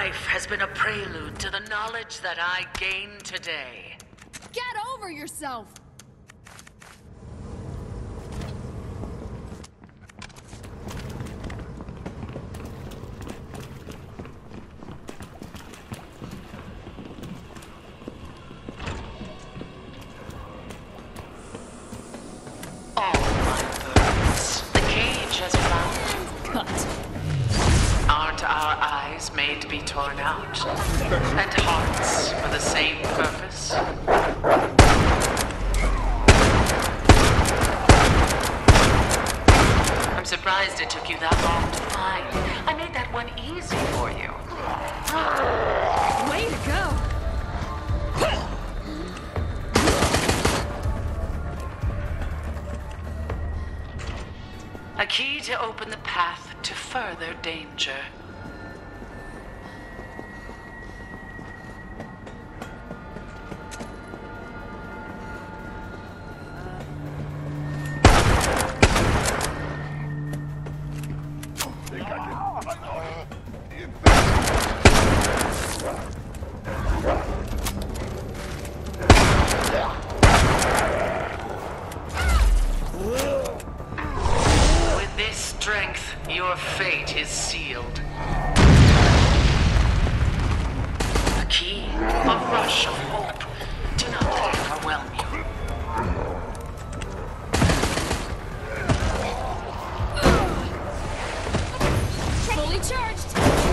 life has been a prelude to the knowledge that I gained today. Get over yourself! All my burdens. The cage has found. Cut. Aren't our eyes made to be torn out? And hearts for the same purpose? I'm surprised it took you that long to find. I made that one easy for you. Way to go! A key to open the path to further danger. With this strength, your fate is sealed. A key, a rush of hope. Do not let it overwhelm you. Fully charged!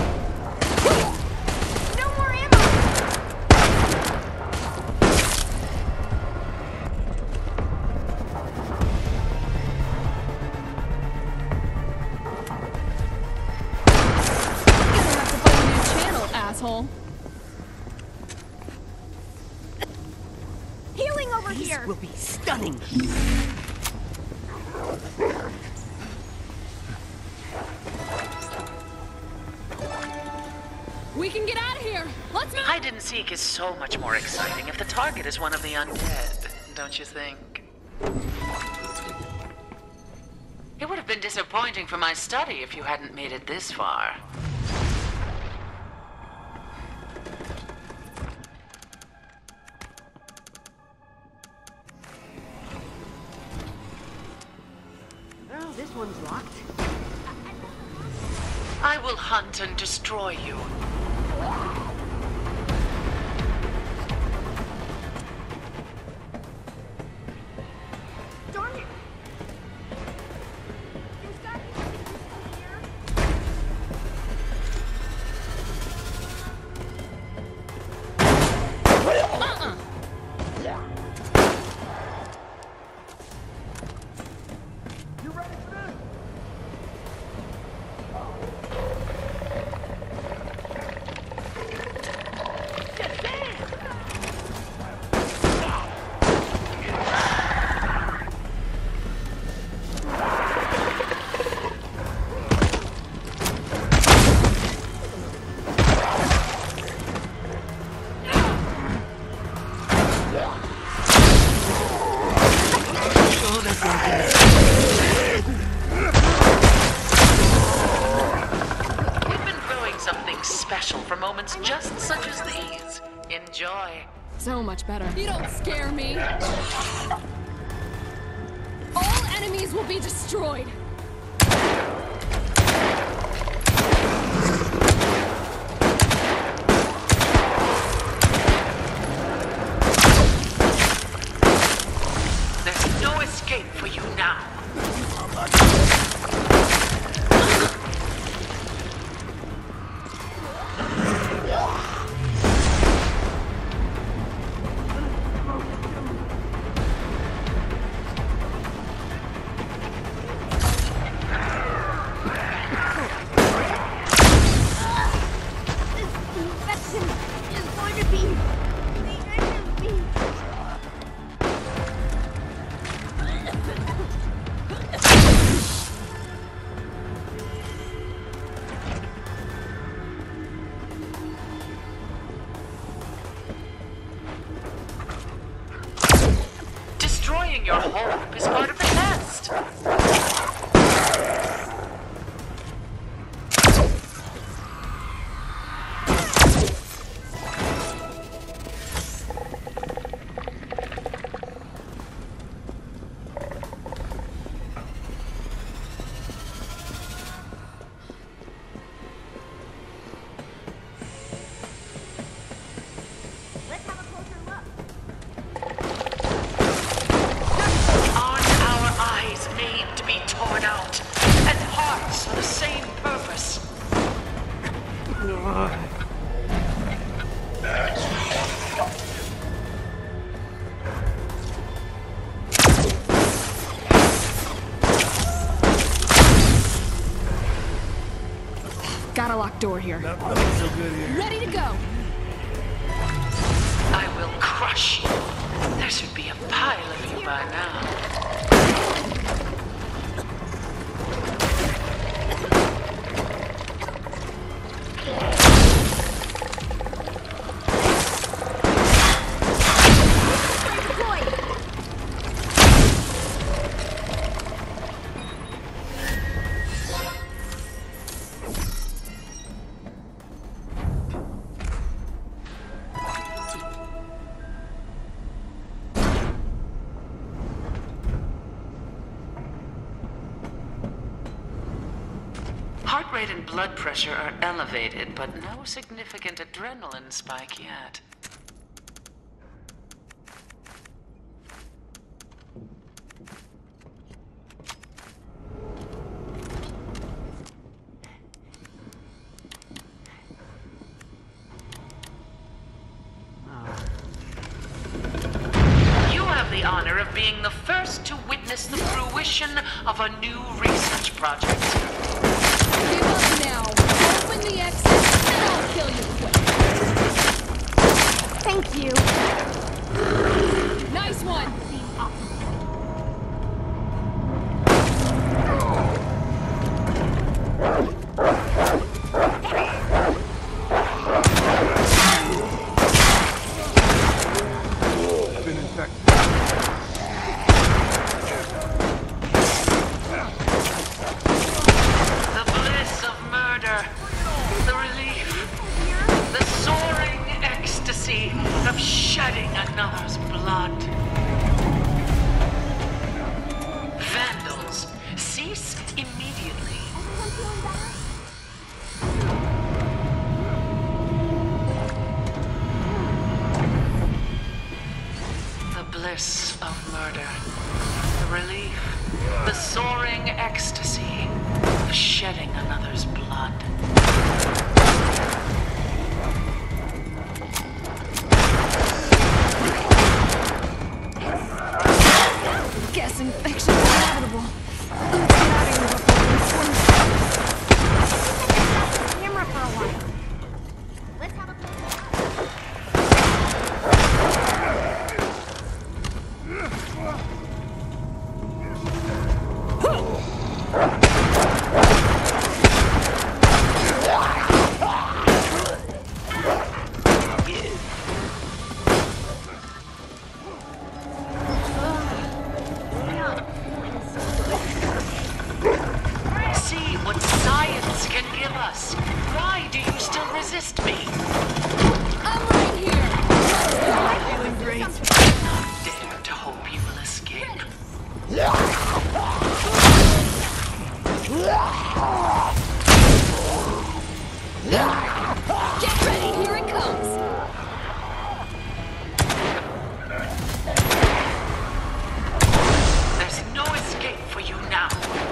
No more ammo! Gonna have to find a new channel, asshole. Healing over here! Will be stunning. We can get out of here! Let's move! Hide and seek is so much more exciting if the target is one of the undead, don't you think? It would have been disappointing for my study if you hadn't made it this far. Well, this one's locked. I will hunt and destroy you. Darn it! We've been brewing something special for moments just such as these. Enjoy. So much better. You don't scare me. All enemies will be destroyed. There's no escape for you now. torn out, and hearts for the same purpose. Got a locked door here. Not looking so good here. Ready to go. I will crush you. There should be a pile of you by now. Heart rate and blood pressure are elevated, but no significant adrenaline spike yet. You have the honor of being the first to witness the fruition of a new research project. Give up now. Open the exit, and I'll kill you quick. Thank you. Nice one. I've been infected. The bliss of murder, the relief, the soaring ecstasy of shedding another's blood. Vandals, cease immediately. The bliss of murder, the relief, the soaring ecstasy of shedding another's blood. Guess infection's inevitable. Let's get out of here before this one. Camera for a while. Let's have a play. See what science can give us. Why do you still resist me? I'm right here. Let's go. Doing great. Not dare to hope you will escape. Get ready. Here it comes. There's no escape for you now.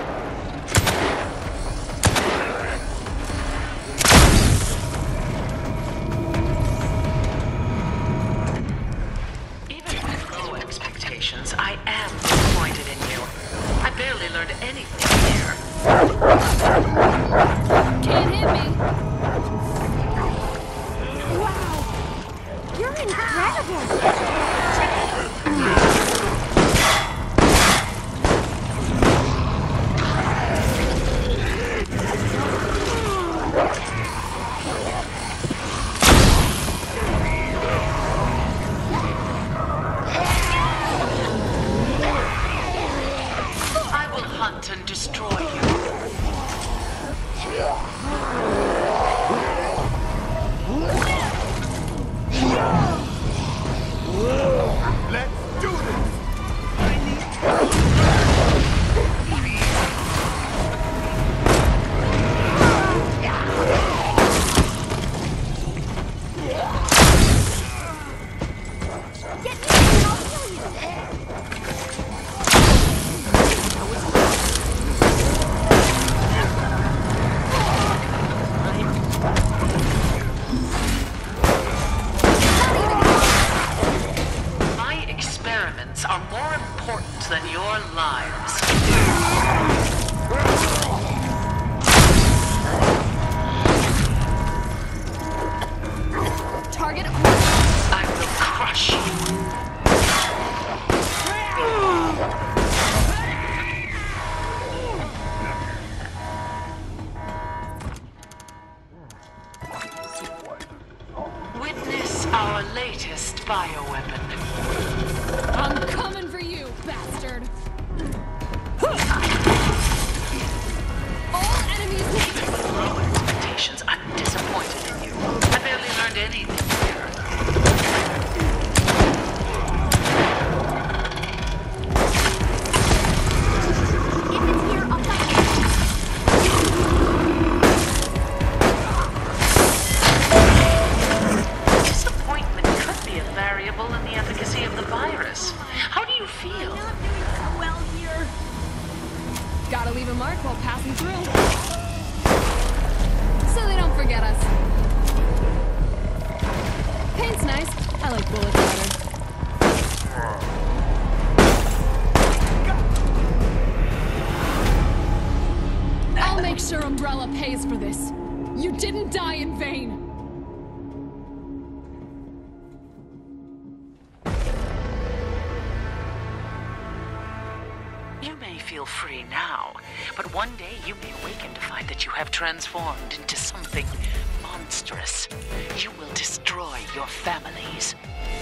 Even with low expectations, I am disappointed in you. I barely learned anything here. Can't hit me. Wow. You're incredible. I will hunt and destroy you. Let's do this! Get me and I'll kill you. bioweapon. I'm coming for you, bastard! All enemies will Lower expectations. I'm disappointed in you. I barely learned anything here. If it's here, I'll fight it. Disappointment could be a variable in the efficacy of the virus. How do you feel? Not doing so well here. Gotta leave a mark while passing through. So they don't forget us. Paint's nice. I like bullets better. I'll make sure Umbrella pays for this. You didn't die in vain. You may feel free now, but one day you may awaken to find that you have transformed into something monstrous. You will destroy your families.